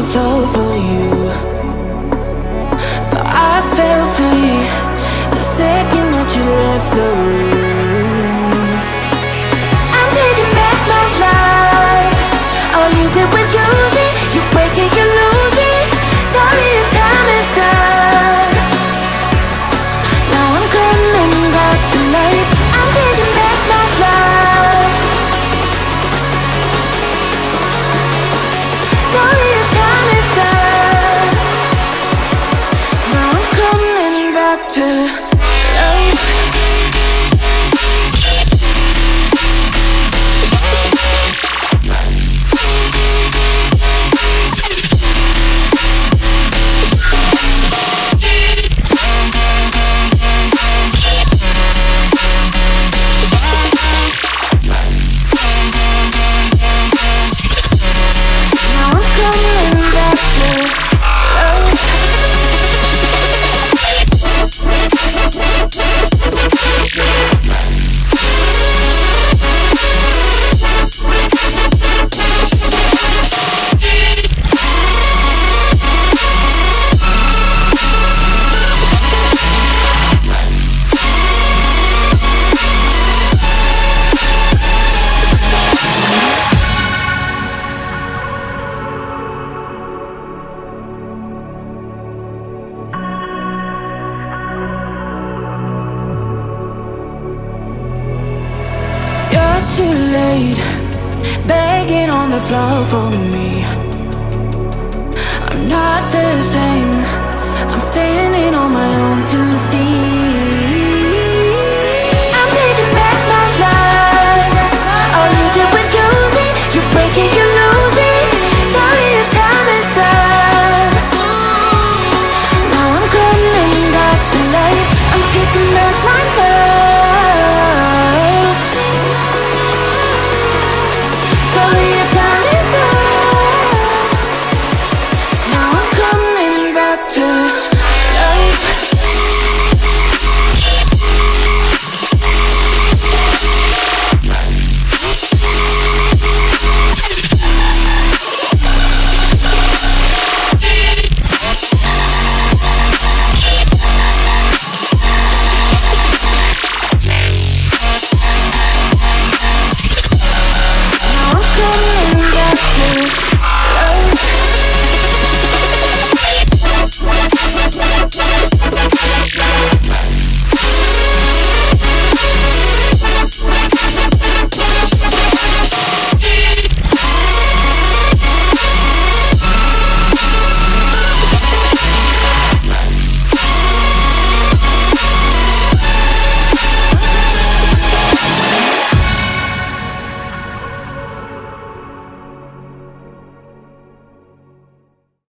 floor for you, but I fell free the second that you left the room. I'm taking back my life. All you did was use it. You break it, you lose it. Sorry, your time is up. Now I'm coming back to life. I'm taking back my life. Sorry, your time is up. Now I'm coming back to life. Too late, begging on the floor for me. I'm not the same. I'm standing on my own 2